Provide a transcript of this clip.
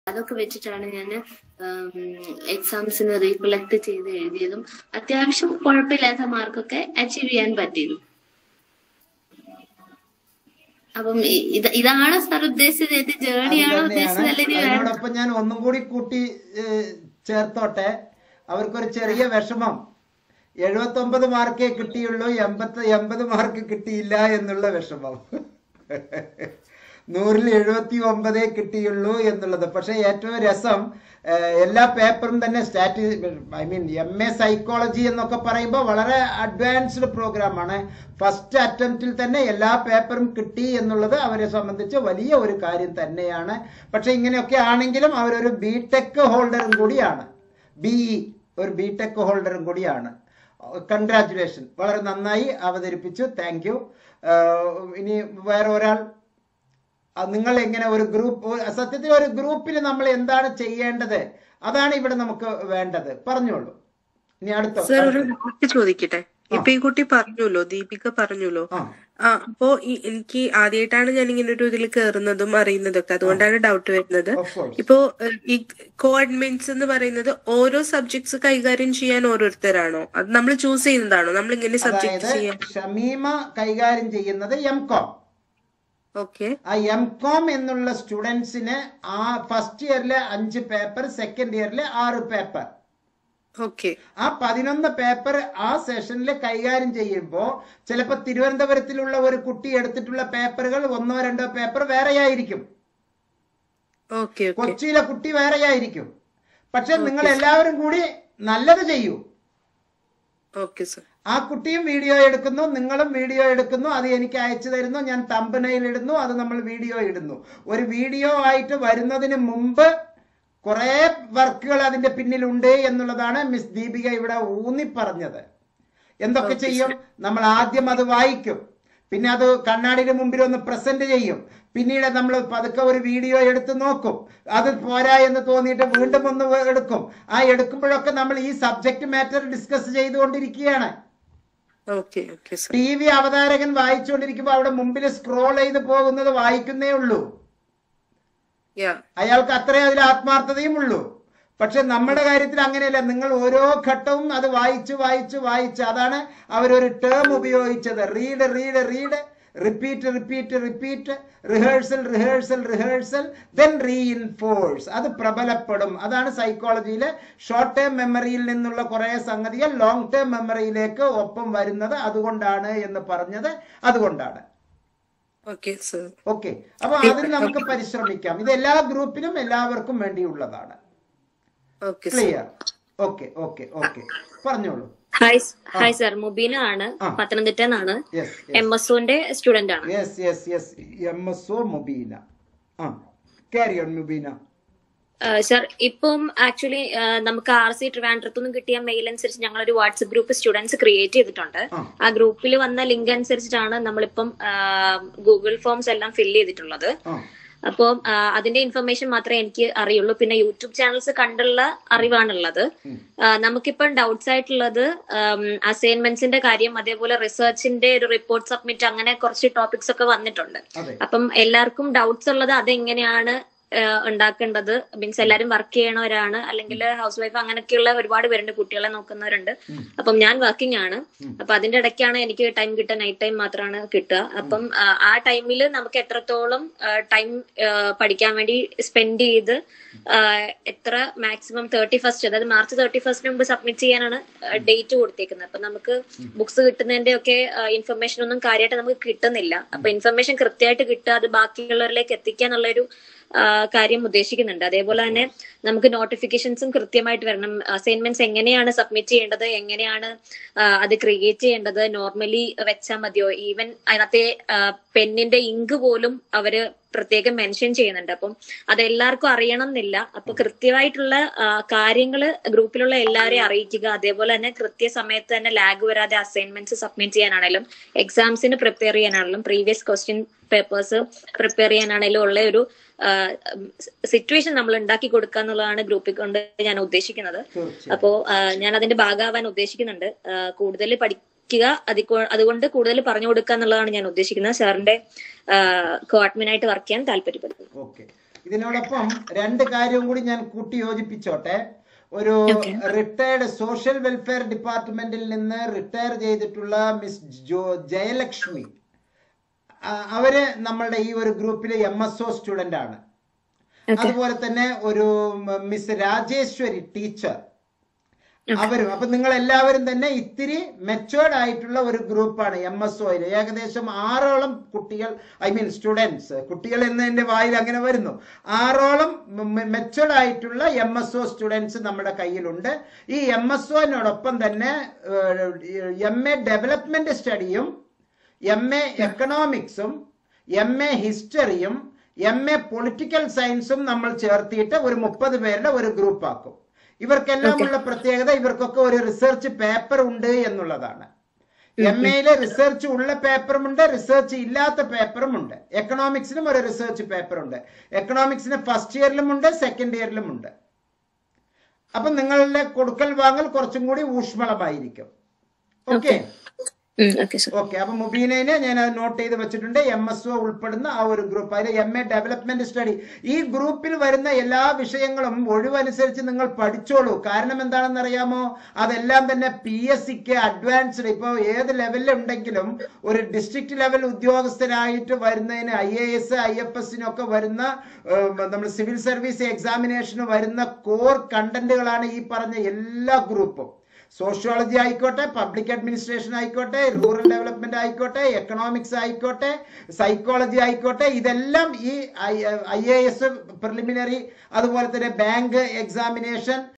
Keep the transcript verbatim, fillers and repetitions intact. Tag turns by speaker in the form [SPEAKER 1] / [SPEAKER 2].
[SPEAKER 1] അതൊക്കെ വെച്ചിട്ടാണ് ഞാൻ എക്സാംസിന് റീകളക്ട് ചെയ്ത് എഴുതിയതും അത്യാവശ്യം കുഴപ്പമില്ലാത്ത മാർക്കൊക്കെ അച്ചീവ് ചെയ്യാൻ പറ്റിയതും. അപ്പം ഇത് ഇതാണ് സാർ ഉദ്ദേശിച്ചത്, ഏത് ജേർണിയാണോ ഉദ്ദേശിച്ചത് അല്ലെങ്കിൽ
[SPEAKER 2] അതിനോടൊപ്പം ഞാൻ ഒന്നും കൂടി കൂട്ടി ചേർത്തോട്ടെ, അവർക്കൊരു ചെറിയ വിഷമം, എഴുപത്തി ഒമ്പത് മാർക്കേ കിട്ടിയുള്ളൂ, എൺപത്തി എൺപത് മാർക്ക് കിട്ടിയില്ല എന്നുള്ള വിഷമം. നൂറിൽ എഴുപത്തി ഒമ്പതേ കിട്ടിയുള്ളൂ എന്നുള്ളത്. പക്ഷെ ഏറ്റവും രസം എല്ലാ പേപ്പറും തന്നെ സ്റ്റാറ്റി I mean M A psychology എന്നൊക്കെ പറയുമ്പോൾ വളരെ അഡ്വാൻസ്ഡ് പ്രോഗ്രാമാണ്. ഫസ്റ്റ് അറ്റംപ്റ്റിൽ തന്നെ എല്ലാ പേപ്പറും കിട്ടി എന്നുള്ളത് അവരെ സംബന്ധിച്ച് വലിയ ഒരു കാര്യം തന്നെയാണ്. പക്ഷെ ഇങ്ങനെയൊക്കെ ആണെങ്കിലും അവരൊരു ബി ടെക് ഹോൾഡറും കൂടിയാണ്, ബിഇ ഒരു ബി ടെക് ഹോൾഡറും കൂടിയാണ്. കൺഗ്രാറ്റുലേഷൻ, വളരെ നന്നായി അവതരിപ്പിച്ചു, താങ്ക് യു. ഇനി വേറെ ഒരാൾ, നിങ്ങൾ എങ്ങനെ ഒരു ഗ്രൂപ്പ്, സത്യത്തിൽ ഒരു ഗ്രൂപ്പിൽ നമ്മൾ എന്താണ് ചെയ്യേണ്ടത് അതാണ് ഇവിടെ നമുക്ക് വേണ്ടത്, പറഞ്ഞോളൂ. ഇനി അടുത്ത
[SPEAKER 3] ചോദിക്കട്ടെ. ഇപ്പൊ ഈ കുട്ടി പറഞ്ഞല്ലോ, ദീപിക പറഞ്ഞല്ലോ, ആ അപ്പോ എനിക്ക് ആദ്യമായിട്ടാണ് ഞാൻ ഇങ്ങനെ ഒരു ഇതിൽ കയറുന്നതും അറിയുന്നതൊക്കെ, അതുകൊണ്ടാണ് ഡൗട്ട് വരുന്നത്. ഇപ്പോ ഈ കോ അഡ്മിൻസ് എന്ന് പറയുന്നത് ഓരോ സബ്ജക്ട്സ് കൈകാര്യം ചെയ്യാൻ ഓരോരുത്തരാണോ, അത് നമ്മൾ ചൂസ് ചെയ്യുന്നതാണോ? നമ്മൾ ഇങ്ങനെ സബ്ജക്ട് ചെയ്യാൻ
[SPEAKER 2] ഷമീമ കൈകാര്യം ചെയ്യുന്നത് എം കോം.
[SPEAKER 3] ഓക്കെ,
[SPEAKER 2] ആ എം കോം എന്നുള്ള സ്റ്റുഡൻസിന് ആ ഫസ്റ്റ് ഇയറിലെ അഞ്ച് പേപ്പർ, സെക്കൻഡ് ഇയറിലെ ആറ് പേപ്പർ, ആ പതിനൊന്ന് പേപ്പർ ആ സെഷനിൽ കൈകാര്യം ചെയ്യുമ്പോൾ ചിലപ്പോ തിരുവനന്തപുരത്തിലുള്ള ഒരു കുട്ടി എടുത്തിട്ടുള്ള പേപ്പറുകൾ ഒന്നോ രണ്ടോ പേപ്പർ വേറെയായിരിക്കും, കൊച്ചിയിലെ കുട്ടി വേറെയായിരിക്കും. പക്ഷെ നിങ്ങൾ എല്ലാവരും കൂടി നല്ലത് ചെയ്യൂ. ആ കുട്ടിയും വീഡിയോ എടുക്കുന്നു, നിങ്ങളും വീഡിയോ എടുക്കുന്നു, അത് എനിക്ക് അയച്ചു തരുന്നു, ഞാൻ തമ്പനയിൽ ഇടുന്നു, അത് നമ്മൾ വീഡിയോ ഇടുന്നു. ഒരു വീഡിയോ ആയിട്ട് വരുന്നതിന് മുമ്പ് കുറെ വർക്കുകൾ അതിന്റെ പിന്നിലുണ്ട് എന്നുള്ളതാണ് മിസ് ദീപിക ഇവിടെ ഊന്നി പറഞ്ഞത്. എന്തൊക്കെ ചെയ്യും? നമ്മൾ ആദ്യം അത് വായിക്കും, പിന്നെ അത് കണ്ണാടിയുടെ മുമ്പിൽ ഒന്ന് പ്രസന്റ് ചെയ്യും, പിന്നീട് നമ്മൾ പതുക്കെ ഒരു വീഡിയോ എടുത്ത് നോക്കും, അത് പോരാ എന്ന് തോന്നിയിട്ട് വീണ്ടും ഒന്ന് എടുക്കും. ആ എടുക്കുമ്പോഴൊക്കെ നമ്മൾ ഈ സബ്ജക്ട് മാറ്റർ ഡിസ്കസ് ചെയ്തുകൊണ്ടിരിക്കുകയാണ്. ടി വി അവതാരകൻ വായിച്ചുകൊണ്ടിരിക്കുമ്പോൾ അവിടെ മുമ്പിൽ സ്ക്രോൾ ചെയ്ത് പോകുന്നത് വായിക്കുന്നേ ഉള്ളൂ, അയാൾക്ക് അത്രേ അതിൽ ആത്മാർത്ഥതയും ഉള്ളൂ. പക്ഷെ നമ്മുടെ കാര്യത്തിൽ അങ്ങനെയല്ല, നിങ്ങൾ ഓരോ ഘട്ടവും അത് വായിച്ച് വായിച്ച് വായിച്ച്, അതാണ് അവരൊരു ടേം ഉപയോഗിച്ചത്, read read read, repeat repeat repeat, rehearsal rehearsal rehearsal, then reinforce. അത് പ്രബലപ്പെടും. അതാണ് സൈക്കോളജിയിലെ ഷോർട്ട് ടേം മെമ്മറിയിൽ നിന്നുള്ള കുറെ സംഗതികൾ ലോങ് ടേം മെമ്മറിയിലേക്ക് ഒപ്പം വരുന്നത് അതുകൊണ്ടാണ് എന്ന് പറഞ്ഞത് അതുകൊണ്ടാണ്. ഓക്കെ, അപ്പൊ അതിന് നമുക്ക് പരിശ്രമിക്കാം. ഇത് എല്ലാ ഗ്രൂപ്പിനും എല്ലാവർക്കും വേണ്ടിയുള്ളതാണ്. ക്ലിയർ? ഓക്കെ ഓക്കെ ഓക്കെ, പറഞ്ഞോളൂ.
[SPEAKER 4] ഹായ് ഹായ് സർ, മുബീന ആണ്, പത്തനംതിട്ട നിന്നാണ്, എം എസ് ഒന്റെ സ്റ്റുഡന്റ് ആണ്.
[SPEAKER 2] Yes yes yes, M S O Mubeena. ആ, ക്യാരി ഓൺ മുബീന.
[SPEAKER 4] സർ, ഇപ്പം ആക്ച്വലി നമുക്ക് ആർ സി ട്രിവാൻഡ്രത്തുനിന്ന് കിട്ടിയ മെയിൽ അനുസരിച്ച് ഞങ്ങളൊരു വാട്സ്ആപ്പ് ഗ്രൂപ്പ് സ്റ്റുഡൻസ് ക്രിയേറ്റ് ചെയ്തിട്ടുണ്ട്. ആ ഗ്രൂപ്പിൽ വന്ന ലിങ്ക് അനുസരിച്ചിട്ടാണ് നമ്മളിപ്പം ഗൂഗിൾ ഫോംസ് എല്ലാം ഫില്ല് ചെയ്തിട്ടുള്ളത്. അപ്പോൾ അതിന്റെ ഇൻഫർമേഷൻ മാത്രമേ എനിക്ക് അറിയുള്ളൂ. പിന്നെ യൂട്യൂബ് ചാനൽസ് കണ്ടുള്ള അറിവാണുള്ളത്. നമുക്കിപ്പം ഡൗട്ട്സ് ആയിട്ടുള്ളത് അസൈൻമെന്റ്സിന്റെ കാര്യം, അതേപോലെ റിസർച്ചിന്റെ ഒരു റിപ്പോർട്ട് സബ്മിറ്റ്, അങ്ങനെ കുറച്ച് ടോപ്പിക്സ് ഒക്കെ വന്നിട്ടുണ്ട്. അപ്പം എല്ലാവർക്കും ഡൗട്ട്സ് ഉള്ളത് അതെങ്ങനെയാണ് ഉണ്ടാക്കേണ്ടത്, മീൻസ് എല്ലാരും വർക്ക് ചെയ്യണവരാണ്, അല്ലെങ്കിൽ ഹൗസ് വൈഫ്, അങ്ങനെയൊക്കെയുള്ള ഒരുപാട് പേരുണ്ട്, കുട്ടികളെ നോക്കുന്നവരുണ്ട്. അപ്പം ഞാൻ വർക്കിംഗ് ആണ്. അപ്പൊ അതിന്റെ ഇടയ്ക്കാണ് എനിക്ക് ടൈം കിട്ടുക, നൈറ്റ് ടൈം മാത്രമാണ് കിട്ടുക. അപ്പം ആ ടൈമിൽ നമുക്ക് എത്രത്തോളം ടൈം പഠിക്കാൻ വേണ്ടി സ്പെൻഡ് ചെയ്ത് എത്ര മാക്സിമം തേർട്ടി ഫസ്റ്റ് അതായത് മാർച്ച് തേർട്ടി ഫസ്റ്റിന് മുമ്പ് സബ്മിറ്റ് ചെയ്യാനാണ് ഡേറ്റ് കൊടുത്തേക്കുന്നത്. അപ്പൊ നമുക്ക് ബുക്സ് കിട്ടുന്നതിന്റെ ഒക്കെ ഇൻഫർമേഷൻ ഒന്നും കാര്യമായിട്ട് നമുക്ക് കിട്ടുന്നില്ല. അപ്പൊ ഇൻഫർമേഷൻ കൃത്യമായിട്ട് കിട്ടുക, അത് ബാക്കിയുള്ളവരിലേക്ക് എത്തിക്കാന്നുള്ളൊരു കാര്യം ഉദ്ദേശിക്കുന്നുണ്ട്. അതേപോലെ തന്നെ നമുക്ക് നോട്ടിഫിക്കേഷൻസും കൃത്യമായിട്ട് വരണം. അസൈൻമെന്റ്സ് എങ്ങനെയാണ് സബ്മിറ്റ് ചെയ്യേണ്ടത്, എങ്ങനെയാണ് അത് ക്രിയേറ്റ് ചെയ്യേണ്ടത്, നോർമലി വെച്ചാൽ മതിയോ, ഈവൻ അതിനകത്തെ പെന്നിന്റെ ഇങ്ക് പോലും അവര് പ്രത്യേകം മെൻഷൻ ചെയ്യുന്നുണ്ട്. അപ്പം അതെല്ലാവർക്കും അറിയണം എന്നില്ല. അപ്പൊ കൃത്യമായിട്ടുള്ള കാര്യങ്ങൾ ഗ്രൂപ്പിലുള്ള എല്ലാവരെയും അറിയിക്കുക. അതേപോലെ തന്നെ കൃത്യസമയത്ത് തന്നെ ലാഗ് വരാതെ അസൈൻമെന്റ്സ് സബ്മിറ്റ് ചെയ്യാനാണെങ്കിലും എക്സാംസിന് പ്രിപ്പയർ ചെയ്യാനാണെങ്കിലും പ്രീവിയസ് ക്വസ്റ്റ്യൻ പേപ്പേഴ്സ് പ്രിപ്പയർ ചെയ്യാനാണെങ്കിലും ഉള്ള ഒരു സിറ്റുവേഷൻ നമ്മൾ ഉണ്ടാക്കി കൊടുക്കുക എന്നുള്ളതാണ് ഗ്രൂപ്പിൽ കൊണ്ട് ഞാൻ ഉദ്ദേശിക്കുന്നത്. അപ്പോ ഞാൻ അതിന്റെ ഭാഗമാവാൻ ഉദ്ദേശിക്കുന്നുണ്ട്. കൂടുതൽ പഠിക്കുക, അതുകൊണ്ട് കൂടുതൽ പറഞ്ഞു കൊടുക്കുക എന്നുള്ളതാണ് ഞാൻ ഉദ്ദേശിക്കുന്നത്. സാറിന്റെ കോ അഡ്മിനായിട്ട് വർക്ക് ചെയ്യാൻ താല്പര്യപ്പെടുന്നത്.
[SPEAKER 2] ഓക്കെ, ഇതിനോടൊപ്പം രണ്ട് കാര്യവും കൂടി ഞാൻ കൂട്ടി യോജിപ്പിച്ചോട്ടെ. ഒരു റിട്ടയർഡ് സോഷ്യൽ വെൽഫെയർ ഡിപ്പാർട്ട്മെന്റിൽ നിന്ന് റിട്ടയർ ചെയ്തിട്ടുള്ള മിസ് ജോ ജയലക്ഷ്മി, അവര് നമ്മളുടെ ഈ ഒരു ഗ്രൂപ്പിലെ എം എസ് ഒ സ്റ്റുഡന്റ് ആണ്. അതുപോലെ തന്നെ ഒരു മിസ് രാജേശ്വരി ടീച്ചർ, അവരും. അപ്പൊ നിങ്ങൾ എല്ലാവരും തന്നെ ഇത്തിരി മെച്ചുവേർഡ് ആയിട്ടുള്ള ഒരു ഗ്രൂപ്പാണ് എം എസ് ഒയിൽ. ഏകദേശം ആറോളം കുട്ടികൾ, ഐ മീൻ സ്റ്റുഡൻസ്, കുട്ടികൾ എന്നതിന്റെ വായിൽ അങ്ങനെ വരുന്നു, ആറോളം മെച്ചുവേർഡ് ആയിട്ടുള്ള എം എസ് ഒ സ്റ്റുഡൻസ് നമ്മുടെ കയ്യിലുണ്ട്. ഈ എം എസ് ഒനോടൊപ്പം തന്നെ എം എ ഡെവലപ്മെന്റ് സ്റ്റഡിയും എം എ എക്കണോമിക്സും എം എ ഹിസ്റ്ററിയും എം എ പൊളിറ്റിക്കൽ സയൻസും നമ്മൾ ചേർത്തിയിട്ട് ഒരു മുപ്പത് പേരുടെ ഒരു ഗ്രൂപ്പ് ആക്കും. ഇവർക്കെല്ലാം ഉള്ള പ്രത്യേകത, ഇവർക്കൊക്കെ ഒരു റിസർച്ച് പേപ്പർ ഉണ്ട് എന്നുള്ളതാണ്. എം എയിലെ റിസർച്ച് ഉള്ള പേപ്പറുമുണ്ട്, റിസർച്ച് ഇല്ലാത്ത പേപ്പറുമുണ്ട്. എക്കണോമിക്സിനും ഒരു റിസർച്ച് പേപ്പർ ഉണ്ട്. എക്കണോമിക്സിന് ഫസ്റ്റ് ഇയറിലും ഉണ്ട്, സെക്കൻഡ് ഇയറിലും ഉണ്ട്. അപ്പൊ നിങ്ങളുടെ കൊടുക്കൽ വാങ്ങൽ കുറച്ചും കൂടി ഊഷ്മളമായിരിക്കും. ഓക്കെ ഓക്കെ അപ്പൊ മുബീനെ ഞാൻ അത് നോട്ട് ചെയ്ത് വെച്ചിട്ടുണ്ട്. എം എസ് ഒ ഉൾപ്പെടുന്ന ആ ഒരു ഗ്രൂപ്പ്, അതിൽ എം എ ഡെവലപ്മെന്റ് സ്റ്റഡി. ഈ ഗ്രൂപ്പിൽ വരുന്ന എല്ലാ വിഷയങ്ങളും ഒഴിവനുസരിച്ച് നിങ്ങൾ പഠിച്ചോളൂ. കാരണം എന്താണെന്ന് അറിയാമോ? അതെല്ലാം തന്നെ പി എസ് സിക്ക് അഡ്വാൻസ്ഡ്, ഇപ്പൊ ഏത് ലെവലിലുണ്ടെങ്കിലും ഒരു ഡിസ്ട്രിക്ട് ലെവൽ ഉദ്യോഗസ്ഥനായിട്ട് വരുന്നതിന്, I A S I F എസിനൊക്കെ വരുന്ന, നമ്മൾ സിവിൽ സർവീസ് എക്സാമിനേഷന് വരുന്ന കോർ കണ്ടന്റുകളാണ് ഈ പറഞ്ഞ എല്ലാ ഗ്രൂപ്പും. സോഷ്യോളജി ആയിക്കോട്ടെ, പബ്ലിക് അഡ്മിനിസ്ട്രേഷൻ ആയിക്കോട്ടെ, റൂറൽ ഡെവലപ്മെന്റ് ആയിക്കോട്ടെ, എക്കണോമിക്സ് ആയിക്കോട്ടെ, സൈക്കോളജി ആയിക്കോട്ടെ, ഇതെല്ലാം ഈ ഐ എ എസ് പ്രിലിമിനറി, അതുപോലെ തന്നെ ബാങ്ക് എക്സാമിനേഷൻ,